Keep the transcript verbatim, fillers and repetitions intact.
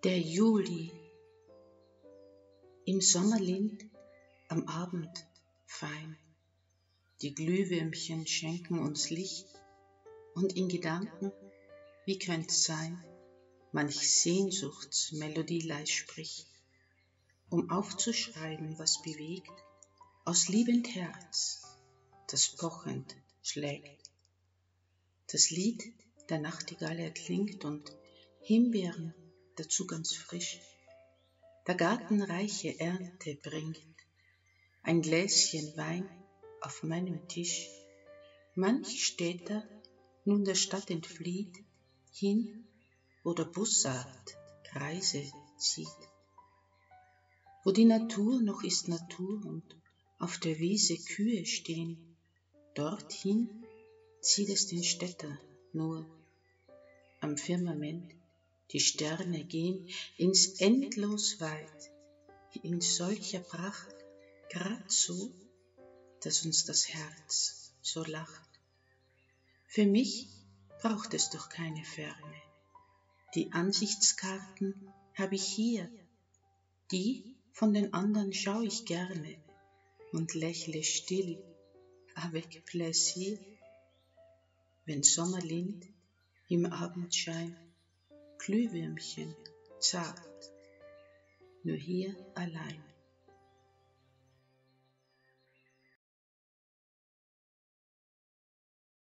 Der Juli, im Sommerlind, am Abend fein. Die Glühwürmchen schenken uns Licht, und in Gedanken, wie könnt's sein, manch Sehnsuchtsmelodie leis spricht, um aufzuschreiben, was bewegt, aus liebend Herz, das pochend schlägt. Das Lied der Nachtigall erklingt und Himbeeren dazu ganz frisch. Der Garten reiche Ernte bringt, ein Gläschen Wein auf meinem Tisch. Manch Städter nun der Stadt entflieht, hin, wo der Bussard Kreise zieht. Wo die Natur noch ist Natur und auf der Wiese Kühe stehen, dorthin zieht es den Städter nur. Am Firmament die Sterne gehen ins endlos weit, in solcher Pracht, grad so, dass uns das Herz so lacht. Für mich braucht es doch keine Ferne. Die Ansichtskarten hab ich hier, die von den andern schau ich gerne und lächle still, avec plaisir, wenn Sommerlind im Abendschein, Glühwürmchen zart, nur hier allein.